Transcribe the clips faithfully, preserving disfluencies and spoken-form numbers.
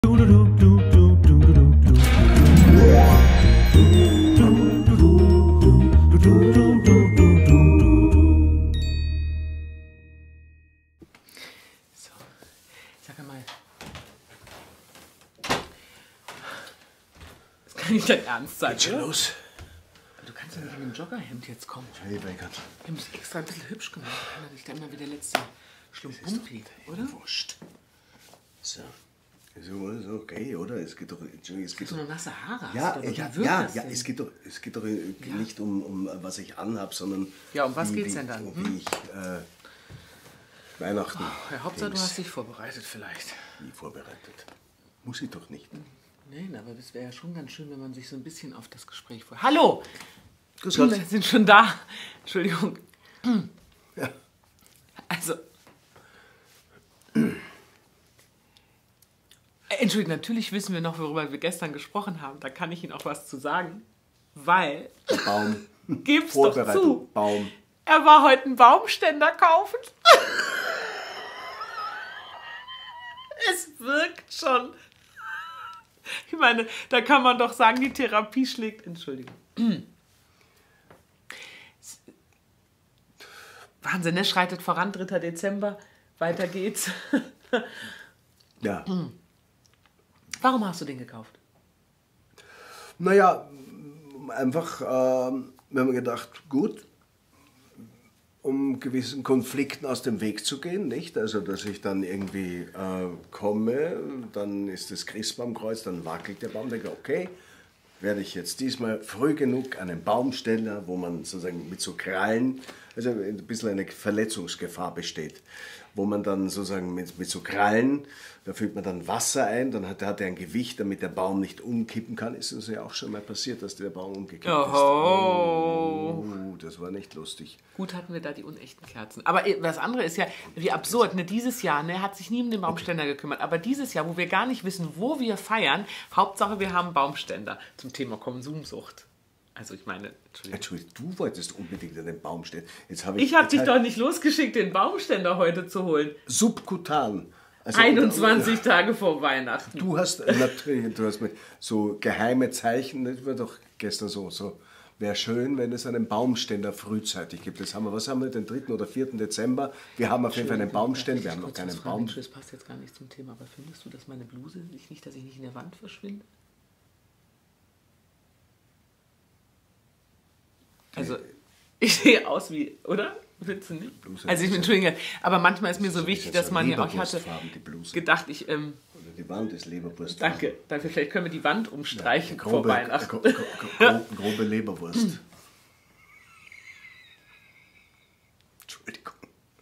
So, sag mal, das kann nicht dein Ernst sein, Geht schon oder? los. Du kannst ja nicht in dem Joggerhemd jetzt kommen. Hey, Weigert. Wir haben es extra ein bisschen hübsch gemacht. Da kann er nicht immer wieder der letzte Schluck Bumpi, oder? Wurscht. So. So, ist okay, oder? Es geht doch. Entschuldigung, es geht So doch. eine nasse Haare hast Ja, du doch. ja, Wie wirkt ja, das ja, denn? es geht doch, es geht doch nicht um, um was ich anhab, sondern. Ja, um was wie, geht's wie, denn dann? um Hm? Wie ich äh, Weihnachten. Ja, Hauptsache, du Dings hast dich vorbereitet vielleicht. nie vorbereitet. Muss ich doch nicht. Nein, aber das wäre ja schon ganz schön, wenn man sich so ein bisschen auf das Gespräch vorbereitet. Hallo! Grüß Wir Gott. sind schon da. Entschuldigung. Ja. Also. Entschuldigung, natürlich wissen wir noch, worüber wir gestern gesprochen haben. Da kann ich Ihnen auch was zu sagen. Weil, Der Baum. gib's doch Vorbereitung. zu, Baum. er war heute einen Baumständer kaufen. Es wirkt schon. Ich meine, da kann man doch sagen, die Therapie schlägt. Entschuldigung. Wahnsinn, ne? Schreitet voran, dritter Dezember. Weiter geht's. Ja. Warum hast du den gekauft? Naja, einfach, ähm, wir haben gedacht, gut, um gewissen Konflikten aus dem Weg zu gehen, nicht? Also, dass ich dann irgendwie äh, komme, dann ist das Christbaumkreuz, dann wackelt der Baum, denke ich, okay, werde ich jetzt diesmal früh genug einen Baumständer, wo man sozusagen mit so Krallen, also ein bisschen eine Verletzungsgefahr besteht, wo man dann sozusagen mit, mit so Krallen, da füllt man dann Wasser ein, dann hat, hat er ein Gewicht, damit der Baum nicht umkippen kann. Ist es ja auch schon mal passiert, dass der Baum umgekippt ist. Oho. Oh, das war nicht lustig. Gut hatten wir da die unechten Kerzen. Aber das andere ist ja, wie absurd, ne? Dieses Jahr, ne, hat sich nie um den Baumständer gekümmert. Aber dieses Jahr, wo wir gar nicht wissen, wo wir feiern, Hauptsache wir haben Baumständer zum Thema Konsumsucht. Also ich meine, Entschuldigung. Entschuldigung, du wolltest unbedingt an den Baum stehen. Jetzt habe ich, Ich habe jetzt dich halt doch nicht losgeschickt, den Baumständer heute zu holen. subkutan. Also, einundzwanzig Tage vor Weihnachten. Du hast äh, natürlich, du hast mit so geheime Zeichen, das war doch gestern so, so wäre schön, wenn es einen Baumständer frühzeitig gibt. Das haben wir, was haben wir, den dritten oder vierten Dezember? Wir haben auf jeden Fall einen Baumständer, wir haben noch keinen Baum. Das passt jetzt gar nicht zum Thema, aber findest du, dass meine Bluse nicht, nicht, dass ich nicht in der Wand verschwinde? Also, ich sehe aus wie, oder? Findest du nicht? Bluse Also, ich ist entschuldige, aber manchmal ist mir so ist wichtig, jetzt dass so man hier auch, ich hatte Leberwurstfarben, die Bluse. gedacht, ich, ähm, Oder die Wand ist Leberwurst. danke, dafür vielleicht können wir die Wand umstreichen Eine vor grobe, Weihnachten. gro- gro- gro- grobe Leberwurst. Entschuldigung.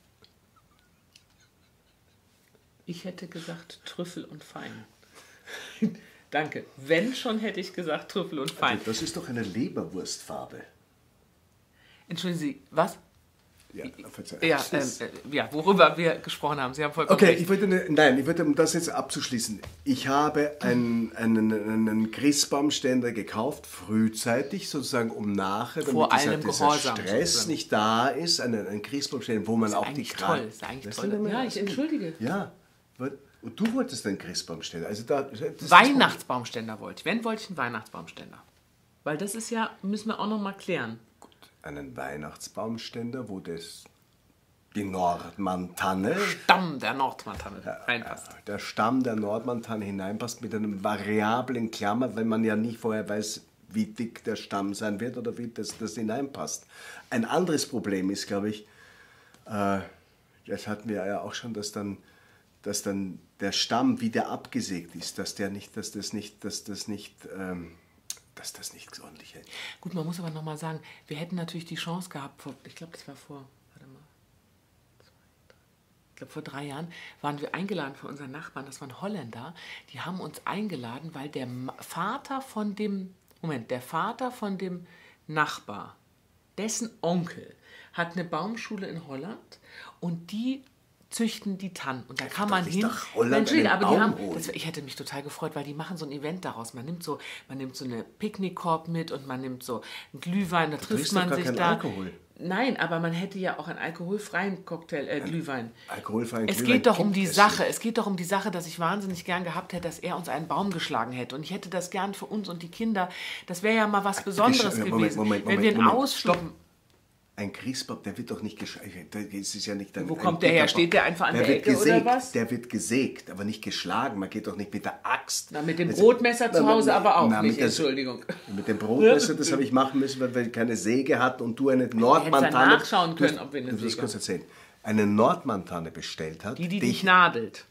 Ich hätte gesagt Trüffel und Fein. Danke. Wenn schon, hätte ich gesagt Trüffel und Fein. Also, das ist doch eine Leberwurstfarbe. Entschuldigen Sie, was? Ja, verzeih. Ja, ähm, äh, ja, worüber wir gesprochen haben. Sie haben vollkommen Okay, recht. ich wollte, ne- nein, ich wollte, um das jetzt abzuschließen. Ich habe einen, einen, einen Christbaumständer gekauft, frühzeitig, sozusagen, um nachher, damit Vor dieser, allem dieser Gehorsam, Stress sozusagen. nicht da ist, einen, einen Christbaumständer, wo man ist auch die eigentlich Kran- toll, ist eigentlich Weißt toll. du, Ja, was ich entschuldige. Ja, und du wolltest einen Christbaumständer. Also da, das ist- Weihnachtsbaumständer wollte ich. Wenn, wollte ich einen Weihnachtsbaumständer. Weil das ist ja, müssen wir auch noch mal klären. einen Weihnachtsbaumständer, wo das die Nordmantanne, Stamm der Nordmantanne reinpasst. der Stamm der Nordmantanne hineinpasst mit einem variablen Klammer, wenn man ja nicht vorher weiß, wie dick der Stamm sein wird oder wie das, das hineinpasst. Ein anderes Problem ist, glaube ich, äh, das hatten wir ja auch schon, dass dann, dass dann der Stamm wieder abgesägt ist, dass der nicht, dass das nicht, dass das nicht, ähm, dass das nicht ordentlich hält. Gut, man muss aber noch mal sagen, wir hätten natürlich die Chance gehabt, vor, ich glaube, das war vor, warte mal, zwei, drei, ich glaube, vor drei Jahren waren wir eingeladen von unseren Nachbarn, das waren Holländer, die haben uns eingeladen, weil der Ma- Vater von dem, Moment, der Vater von dem Nachbar, dessen Onkel, hat eine Baumschule in Holland und die züchten die Tannen. Und da Ja, kann doch man nicht hin. nach Holland Nein, Entschuldige, einen aber die Baum haben, holen. das, ich hätte mich total gefreut, weil die machen so ein Event daraus. Man nimmt so, man nimmt so eine Picknickkorb mit und man nimmt so einen Glühwein, da trifft trinkst man doch gar sich keinen da. Alkohol. Nein, aber man hätte ja auch einen alkoholfreien Cocktail, äh, Glühwein. Alkoholfreien Es Glühwein geht doch um gibt die es Sache. nicht. Es geht doch um die Sache, dass ich wahnsinnig gern gehabt hätte, dass er uns einen Baum geschlagen hätte. Und ich hätte das gern für uns und die Kinder. Das wäre ja mal was Besonderes Moment, gewesen. Moment, wenn Moment, wir einen Moment. Ausflug. Stopp. Ein Christbaum, der wird doch nicht geschlagen. Das ist ja nicht ein, Wo ein kommt der her? Gitterbaum. Steht der einfach an der wird Ecke oder gesägt, was? Der wird gesägt, aber nicht geschlagen. Man geht doch nicht mit der Axt. Na, mit dem Also, Brotmesser zu na, Hause na, aber auch na, mit nicht, der- Entschuldigung. Mit dem Brotmesser, das habe ich machen müssen, weil wir keine Säge hatten und du eine Nordmantanne... nachschauen Du hast- können, ob wir eine Du musst Säge kurz erzählen. Eine Nordmantanne bestellt hat, Die, die die, dich ich, nadelt.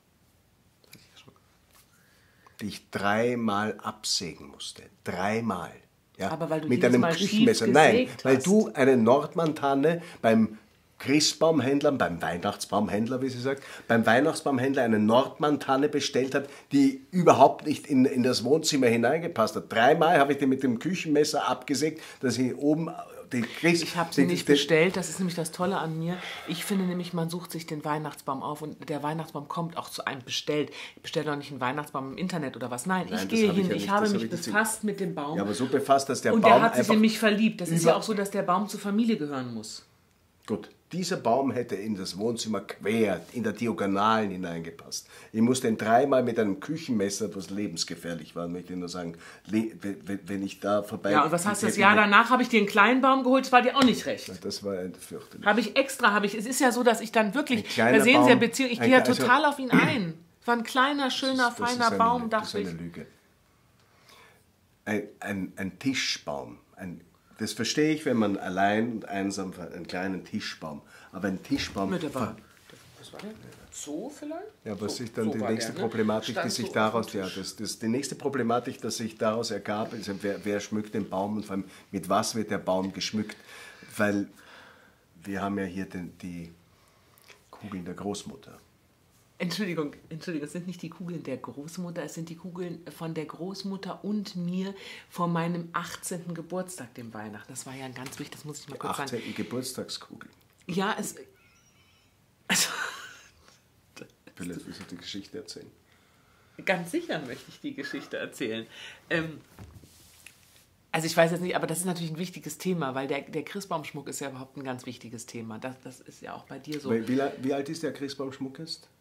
die ich dreimal absägen musste. Dreimal. Ja, Aber weil du mit jedes einem Mal schief Küchenmesser. Nein, gesägt weil hast. du eine Nordmantanne beim Christbaumhändler, beim Weihnachtsbaumhändler, wie sie sagt, beim Weihnachtsbaumhändler eine Nordmantanne bestellt hat, die überhaupt nicht in, in das Wohnzimmer hineingepasst hat. Dreimal habe ich die mit dem Küchenmesser abgesägt, dass ich oben die Christ... Ich habe sie die- nicht die- bestellt, das ist nämlich das Tolle an mir. Ich finde nämlich, man sucht sich den Weihnachtsbaum auf und der Weihnachtsbaum kommt auch zu einem bestellt. Ich bestelle doch nicht einen Weihnachtsbaum im Internet oder was. Nein, Nein, ich das gehe habe ich hin, ja ich nicht, habe das mich habe ich nicht befasst mit dem Baum. Ja, aber so befasst, dass der und Baum der hat sich einfach... in mich verliebt. Das ist über- ja auch so, dass der Baum zur Familie gehören muss. Gut, dieser Baum hätte in das Wohnzimmer quer, in der Diagonalen hineingepasst. Ich musste ihn dreimal mit einem Küchenmesser, was lebensgefährlich war, möchte ich nur sagen, le- wenn wenn ich da vorbei... Ja, und was heißt das Jahr danach? Habe ich dir einen kleinen Baum geholt, das war dir auch nicht recht. Das war ein fürchterlich. Habe ich extra, habe ich, es ist ja so, dass ich dann wirklich, Ein kleiner da sehen Sie ja Baum, Beziehung, ich ein gehe ja kle- also- total auf ihn ein. Es war ein kleiner, schöner, Das ist feiner eine, Baum, das ist dachte ich. eine Lüge. Ein, ein, ein Tischbaum, ein, das verstehe ich, wenn man allein und einsam einen kleinen Tischbaum, aber ein Tischbaum... Der war, was war der? So vielleicht? Ja, was so, sich dann so die war nächste der, ne? Problematik, Stand die sich so daraus, auf dem ja, Tisch. das, das, die nächste Problematik, die sich daraus ergab, ist, wer, wer schmückt den Baum und vor allem mit was wird der Baum geschmückt, weil wir haben ja hier den, die Kugeln der Großmutter. Entschuldigung, Entschuldigung, es sind nicht die Kugeln der Großmutter, es sind die Kugeln von der Großmutter und mir vor meinem achtzehnten Geburtstag, dem Weihnachten. Das war ja ein ganz wichtig, das muss ich mal kurz sagen. achtzehnten Geburtstagskugel. Ja, es... Also, Vielleicht willst du die Geschichte erzählen. ganz sicher möchte ich die Geschichte erzählen. Ähm, also ich weiß jetzt nicht, aber das ist natürlich ein wichtiges Thema, weil der, der Christbaumschmuck ist ja überhaupt ein ganz wichtiges Thema. Das, das ist ja auch bei dir so. Wie, wie, wie alt ist der Christbaumschmuck jetzt?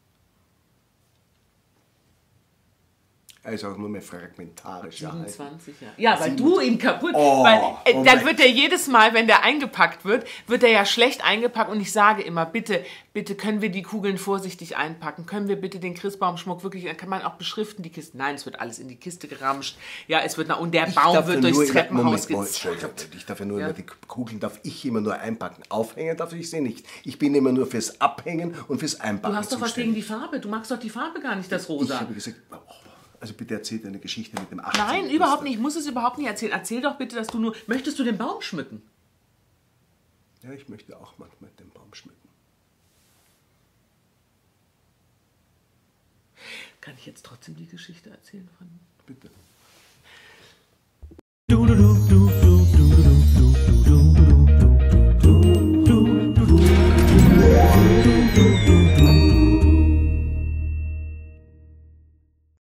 Er ist auch nur mehr fragmentarisch. siebenundzwanzig Jahre. Ja, weil Sieben- du ihn kaputt... Oh, weil äh, oh dann mein- wird er jedes Mal, wenn der eingepackt wird, wird er ja schlecht eingepackt und ich sage immer, bitte, bitte können wir die Kugeln vorsichtig einpacken, können wir bitte den Christbaumschmuck wirklich, dann kann man auch beschriften, die Kisten. Nein, es wird alles in die Kiste geramscht. Ja, es wird, und der Ich Baum darf wird ja nur durchs immer- Treppenhaus Moment, Moment, gezerrt. Entschuldigung, ich darf ja nur Ja. immer die Kugeln darf ich immer nur einpacken. Aufhängen darf ich sie nicht. Ich bin immer nur fürs Abhängen und fürs Einpacken Du hast doch was gegen zuständig. die Farbe, du magst doch die Farbe gar nicht, das Ich Rosa. habe gesagt, oh, also bitte erzählt eine Geschichte mit dem achtzehnten Nein, überhaupt Geburtstag. nicht, ich muss es überhaupt nicht erzählen. Erzähl doch bitte, dass du nur, möchtest du den Baum schmücken? Ja, ich möchte auch manchmal den Baum schmücken. Kann ich jetzt trotzdem die Geschichte erzählen von... Bitte.